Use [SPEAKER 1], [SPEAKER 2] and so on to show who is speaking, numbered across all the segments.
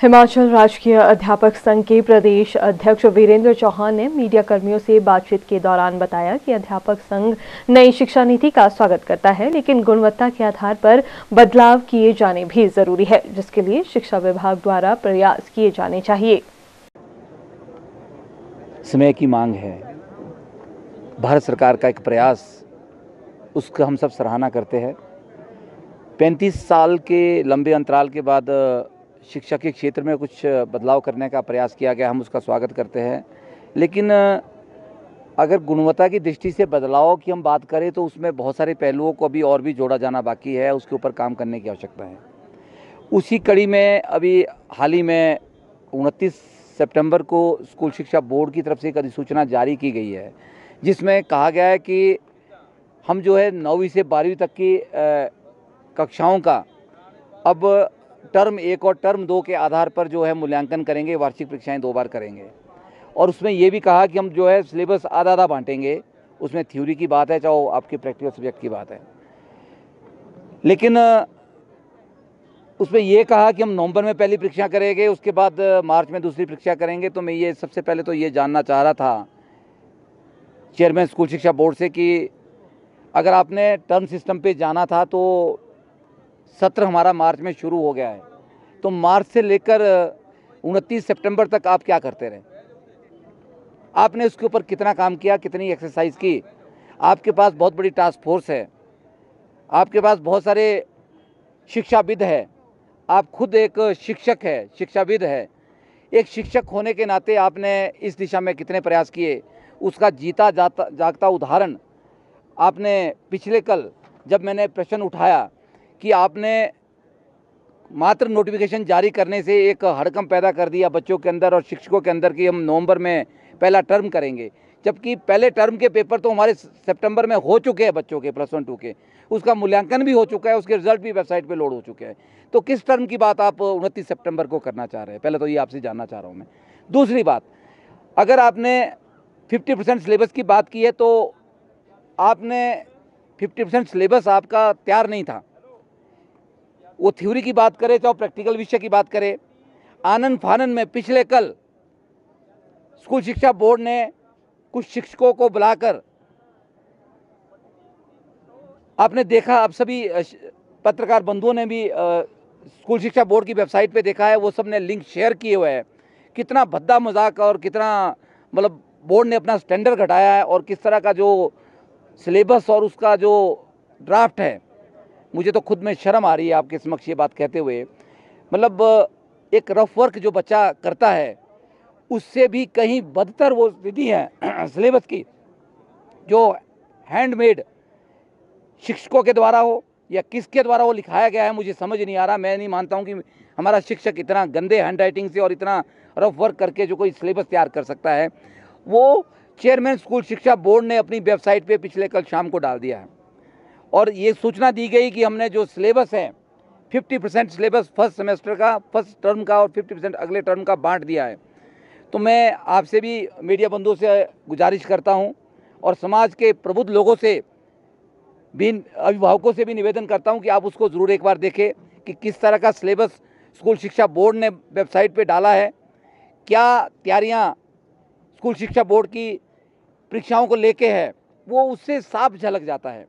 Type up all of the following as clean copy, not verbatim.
[SPEAKER 1] हिमाचल राजकीय अध्यापक संघ के प्रदेश अध्यक्ष वीरेंद्र चौहान ने मीडिया कर्मियों से बातचीत के दौरान बताया कि अध्यापक संघ नई शिक्षा नीति का स्वागत करता है, लेकिन गुणवत्ता के आधार पर बदलाव किए जाने भी जरूरी है, जिसके लिए शिक्षा विभाग द्वारा प्रयास किए जाने चाहिए।
[SPEAKER 2] समय की मांग है, भारत सरकार का एक प्रयास, उसका हम सब सराहना करते हैं। 35 साल के लंबे अंतराल के बाद शिक्षा के क्षेत्र में कुछ बदलाव करने का प्रयास किया गया, हम उसका स्वागत करते हैं। लेकिन अगर गुणवत्ता की दृष्टि से बदलाव की हम बात करें तो उसमें बहुत सारे पहलुओं को अभी और भी जोड़ा जाना बाकी है, उसके ऊपर काम करने की आवश्यकता है। उसी कड़ी में अभी हाल ही में 29 सितंबर को स्कूल शिक्षा बोर्ड की तरफ से एक अधिसूचना जारी की गई है, जिसमें कहा गया है कि हम जो है 9वीं से 12वीं तक की कक्षाओं का अब टर्म 1 और टर्म 2 के आधार पर जो है मूल्यांकन करेंगे, वार्षिक परीक्षाएं 2 बार करेंगे। और उसमें ये भी कहा कि हम जो है सिलेबस आधा आधा बांटेंगे, उसमें थ्योरी की बात है चाहे आपके प्रैक्टिकल सब्जेक्ट की बात है। लेकिन उसमें ये कहा कि हम नवंबर में पहली परीक्षा करेंगे, उसके बाद मार्च में दूसरी परीक्षा करेंगे। तो मैं ये सबसे पहले तो ये जानना चाह रहा था चेयरमैन स्कूल शिक्षा बोर्ड से कि अगर आपने टर्म सिस्टम पे जाना था तो सत्र हमारा मार्च में शुरू हो गया है, तो मार्च से लेकर 29 सितंबर तक आप क्या करते रहे? आपने उसके ऊपर कितना काम किया, कितनी एक्सरसाइज की? आपके पास बहुत बड़ी टास्क फोर्स है, आपके पास बहुत सारे शिक्षाविद है, आप खुद एक शिक्षक है, शिक्षाविद है। एक शिक्षक होने के नाते आपने इस दिशा में कितने प्रयास किए, उसका जीता जागता उदाहरण आपने पिछले कल जब मैंने प्रश्न उठाया कि आपने मात्र नोटिफिकेशन जारी करने से एक हड़कंप पैदा कर दिया बच्चों के अंदर और शिक्षकों के अंदर कि हम नवंबर में पहला टर्म करेंगे, जबकि पहले टर्म के पेपर तो हमारे सितंबर में हो चुके हैं बच्चों के +1 2 के, उसका मूल्यांकन भी हो चुका है, उसके रिजल्ट भी वेबसाइट पे लोड हो चुके हैं। तो किस टर्म की बात आप 29 सितंबर को करना चाह रहे हैं? पहले तो ये आपसे जानना चाह रहा हूँ मैं। दूसरी बात, अगर आपने 50% सिलेबस की बात की है तो आपने 50% सिलेबस आपका तैयार नहीं था। वो थ्योरी की बात करें चाहे प्रैक्टिकल विषय की बात करें, आनन फानन में पिछले कल स्कूल शिक्षा बोर्ड ने कुछ शिक्षकों को बुलाकर, आपने देखा, आप सभी पत्रकार बंधुओं ने भी स्कूल शिक्षा बोर्ड की वेबसाइट पे देखा है, वो सब ने लिंक शेयर किए हुए हैं। कितना भद्दा मजाक और कितना मतलब बोर्ड ने अपना स्टैंडर्ड घटाया है और किस तरह का जो सिलेबस और उसका जो ड्राफ्ट है, मुझे तो खुद में शर्म आ रही है आपके समक्ष ये बात कहते हुए। मतलब एक रफ वर्क जो बच्चा करता है उससे भी कहीं बदतर वो स्थिति है सिलेबस की, जो हैंडमेड शिक्षकों के द्वारा हो या किसके द्वारा वो लिखाया गया है, मुझे समझ नहीं आ रहा। मैं नहीं मानता हूँ कि हमारा शिक्षक इतना गंदे हैंडराइटिंग से और इतना रफ वर्क करके जो कोई सिलेबस तैयार कर सकता है। वो चेयरमैन स्कूल शिक्षा बोर्ड ने अपनी वेबसाइट पे पिछले कल शाम को डाल दिया है और ये सूचना दी गई कि हमने जो सिलेबस है 50% सिलेबस फर्स्ट सेमेस्टर का, फर्स्ट टर्म का और 50% अगले टर्म का बांट दिया है। तो मैं आपसे भी मीडिया बंधुओं से गुजारिश करता हूं और समाज के प्रबुद्ध लोगों से भी, अभिभावकों से भी निवेदन करता हूं कि आप उसको ज़रूर एक बार देखें कि किस तरह का सिलेबस स्कूल शिक्षा बोर्ड ने वेबसाइट पे डाला है। क्या तैयारियां स्कूल शिक्षा बोर्ड की परीक्षाओं को लेके है, वो उससे साफ झलक जाता है।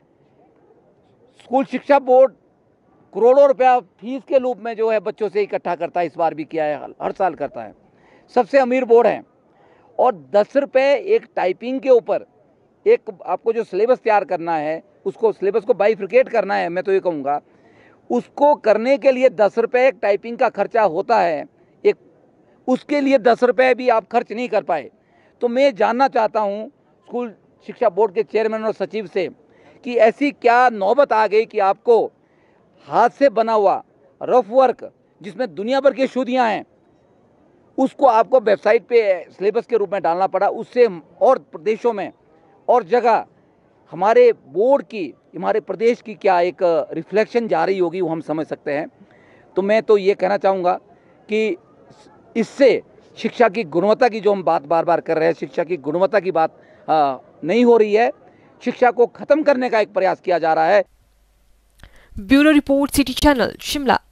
[SPEAKER 2] स्कूल शिक्षा बोर्ड करोड़ों रुपया फीस के रूप में जो है बच्चों से इकट्ठा करता है, इस बार भी किया है, हर साल करता है, सबसे अमीर बोर्ड है। और 10 रुपये एक टाइपिंग के ऊपर, एक आपको जो सिलेबस तैयार करना है, उसको सिलेबस को बाइफिकेट करना है, मैं तो ये कहूँगा उसको करने के लिए 10 रुपये एक टाइपिंग का खर्चा होता है, एक उसके लिए 10 रुपये भी आप खर्च नहीं कर पाए। तो मैं जानना चाहता हूँ स्कूल शिक्षा बोर्ड के चेयरमैन और सचिव से कि ऐसी क्या नौबत आ गई कि आपको हाथ से बना हुआ रफ वर्क जिसमें दुनिया भर की शुद्धियाँ हैं, उसको आपको वेबसाइट पे सिलेबस के रूप में डालना पड़ा। उससे और प्रदेशों में और जगह हमारे बोर्ड की, हमारे प्रदेश की क्या एक रिफ्लेक्शन जा रही होगी, वो हम समझ सकते हैं। तो मैं तो ये कहना चाहूँगा कि इससे शिक्षा की गुणवत्ता की जो हम बात बार बार कर रहे हैं, शिक्षा की गुणवत्ता की बात नहीं हो रही है, शिक्षा को खत्म करने का एक प्रयास किया जा रहा है।
[SPEAKER 1] Bureau report, city channel, Shimla.